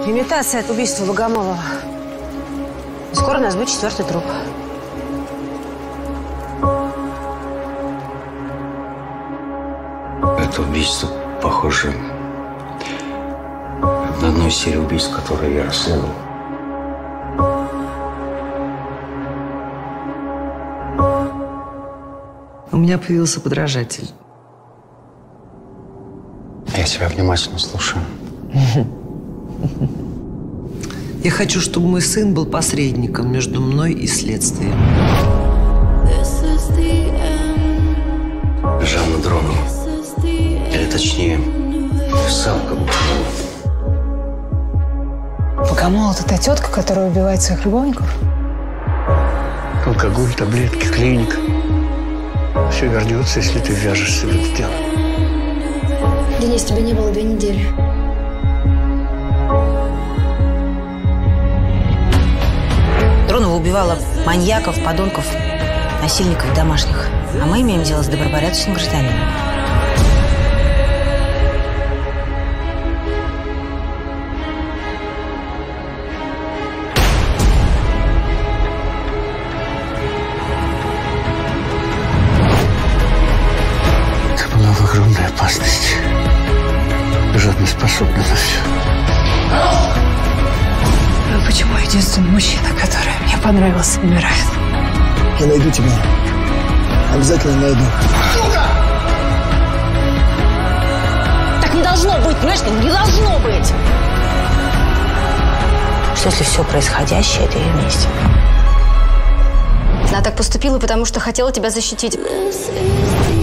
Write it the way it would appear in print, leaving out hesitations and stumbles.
Имитация от убийства Богомолова. Скоро у нас будет 4-й труп. Это убийство похоже на одну из серий убийств, которые я расследовал. У меня появился подражатель. Я тебя внимательно слушаю. Я хочу, чтобы мой сын был посредником между мной и следствием. Жанна Дронова. Или точнее, Савка Богомолова. Богомолов — это та тетка, которая убивает своих любовников? Алкоголь, таблетки, клиника. Все вернется, если ты вяжешься в это дело. Денис, тебя не было 2 недели. Дронова убивала маньяков, подонков, насильников домашних. А мы имеем дело с добропорядочным гражданином. Ты была в огромной опасности. Жадно способна на все. А почему единственный мужчина, который мне понравился, умирает? Я найду тебя. Обязательно найду. Так не должно быть, понимаешь? Не должно быть! Что если все происходящее — это ее месть? Она так поступила, потому что хотела тебя защитить.